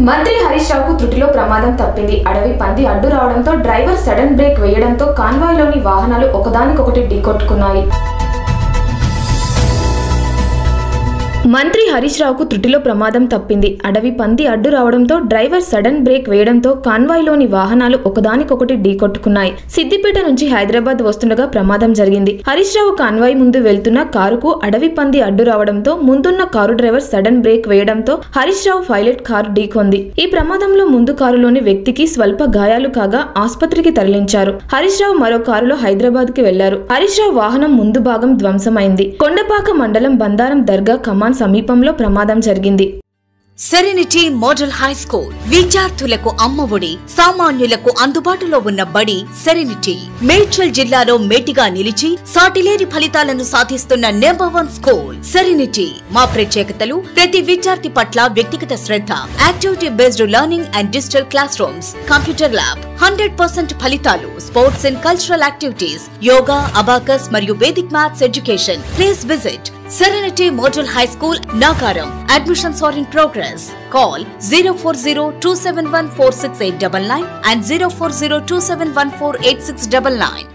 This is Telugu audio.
మంత్రి హరీష్ రావుకు త్రుటిలో ప్రమాదం తప్పింది. అడవి పంది అడ్డు రావడంతో డ్రైవర్ సడన్ బ్రేక్ వేయడంతో కాన్వాయ్లోని వాహనాలు ఒకదానికొకటి ఢీకొట్టుకున్నాయి. మంత్రి హరీష్ రావుకు త్రుటిలో ప్రమాదం తప్పింది. అడవి పంది అడ్డు రావడంతో డ్రైవర్ సడన్ బ్రేక్ వేయడంతో కాన్వాయ్లోని వాహనాలు ఒకదానికొకటి ఢీకొట్టుకున్నాయి. సిద్దిపేట నుంచి హైదరాబాద్ వస్తుండగా ప్రమాదం జరిగింది. హరీష్ రావు కాన్వాయ్ ముందు వెళ్తున్న కారుకు అడవి పంది అడ్డు రావడంతో ముందున్న కారు డ్రైవర్ సడన్ బ్రేక్ వేయడంతో హరీష్ రావు పైలట్ కారు ఢీకొంది. ఈ ప్రమాదంలో ముందు కారులోని వ్యక్తికి స్వల్ప గాయాలు కాగా ఆసుపత్రికి తరలించారు. హరీష్ రావు మరో కారులో హైదరాబాద్ కి వెళ్లారు. హరీష్ రావు వాహనం ముందు భాగం ధ్వంసమైంది. కొండపాక మండలం బందారం దర్గా కమాన్ సమీపంలో ప్రమాదం జరిగింది. సెరెనిటీ మోడల్ హై స్కూల్ విద్యార్థులకు అమ్మఒడి, సామాన్యులకు అందుబాటులో ఉన్న బడి సెరెనిటీ. మేడ్చల్ జిల్లాలో మేటిగా నిలిచి సాటిలేని ఫలితాలను సాధిస్తున్న #1 స్కూల్ సెరెనిటీ. మా ప్రత్యేకతలు ప్రతి విద్యార్థి పట్ల వ్యక్తిగత శ్రద్ధ, activity based learning and digital classrooms, computer lab, 100% ఫలితాలు, sports and cultural activities, yoga, abacus మరియు Vedic maths education. Please visit Serenity Model High School, Nagaram. Admissions are in progress. Call 040-271-46899 and 040-271-48699.